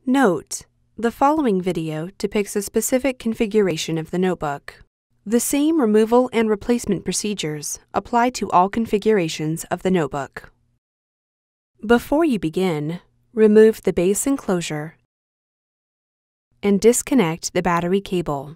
Note: the following video depicts a specific configuration of the notebook. The same removal and replacement procedures apply to all configurations of the notebook. Before you begin, remove the base enclosure and disconnect the battery cable.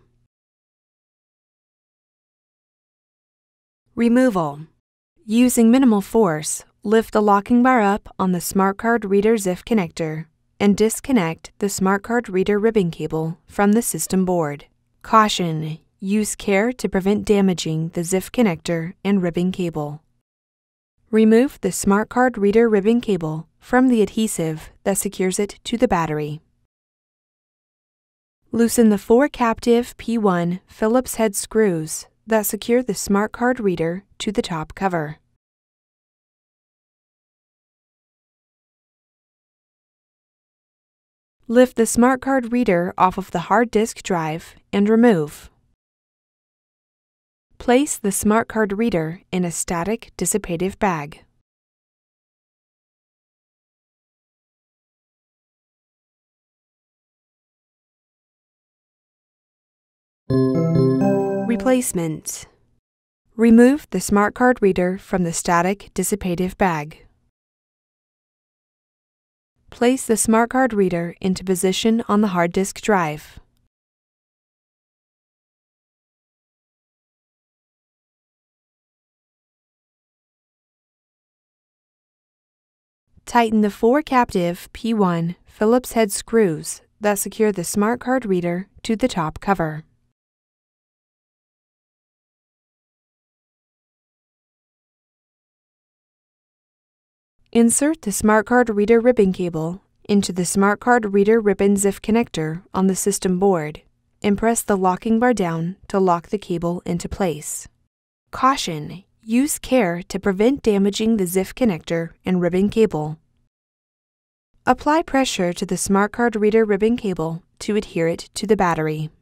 Removal. Using minimal force, lift the locking bar up on the Smart Card Reader ZIF connector and disconnect the Smart Card Reader ribbon cable from the system board. Caution: use care to prevent damaging the ZIF connector and ribbon cable. Remove the Smart Card Reader ribbon cable from the adhesive that secures it to the battery. Loosen the 4 captive P1 Phillips head screws that secure the Smart Card Reader to the top cover. Lift the Smart Card Reader off of the hard disk drive and remove. Place the Smart Card Reader in a static dissipative bag. Replacement. Remove the Smart Card Reader from the static dissipative bag. Place the Smart Card Reader into position on the hard disk drive. Tighten the 4 captive P1 Phillips head screws that secure the Smart Card Reader to the top cover. Insert the Smart Card Reader ribbon cable into the Smart Card Reader ribbon ZIF connector on the system board and press the locking bar down to lock the cable into place. Caution: use care to prevent damaging the ZIF connector and ribbon cable. Apply pressure to the Smart Card Reader ribbon cable to adhere it to the battery.